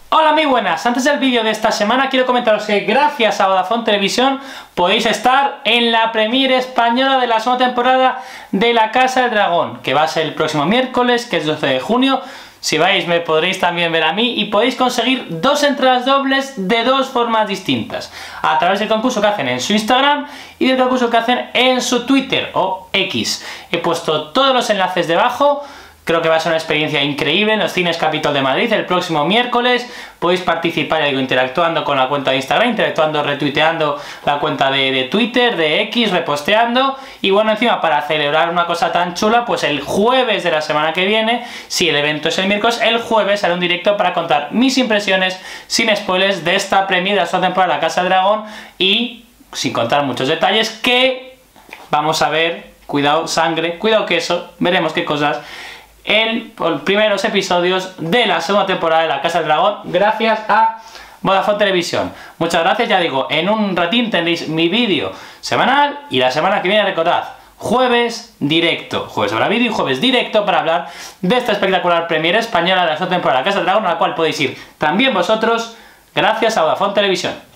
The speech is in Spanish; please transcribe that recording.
Hola, muy buenas. Antes del vídeo de esta semana quiero comentaros que gracias a Vodafone Televisión podéis estar en la premiere española de la segunda temporada de La Casa del Dragón, que va a ser el próximo miércoles, que es 12 de junio. Si vais me podréis también ver a mí y podéis conseguir dos entradas dobles de dos formas distintas, a través del concurso que hacen en su Instagram y del concurso que hacen en su Twitter o X. He puesto todos los enlaces debajo. Creo que va a ser una experiencia increíble en los Cines Capitol de Madrid el próximo miércoles. Podéis participar, digo, interactuando con la cuenta de Instagram, interactuando, retuiteando la cuenta de Twitter, de X, reposteando. Y bueno, encima, para celebrar una cosa tan chula, pues el jueves de la semana que viene, si el evento es el miércoles, el jueves haré un directo para contar mis impresiones, sin spoilers, de esta premiere de la segunda temporada de La Casa del Dragón y sin contar muchos detalles que vamos a ver. Cuidado sangre, cuidado queso, veremos qué cosas los primeros episodios de la segunda temporada de La Casa del Dragón, gracias a Vodafone Televisión. Muchas gracias, ya digo, en un ratín tendréis mi vídeo semanal y la semana que viene, recordad, jueves directo, jueves habrá vídeo y jueves directo para hablar de esta espectacular premiere española de la segunda temporada de La Casa del Dragón, a la cual podéis ir también vosotros, gracias a Vodafone Televisión.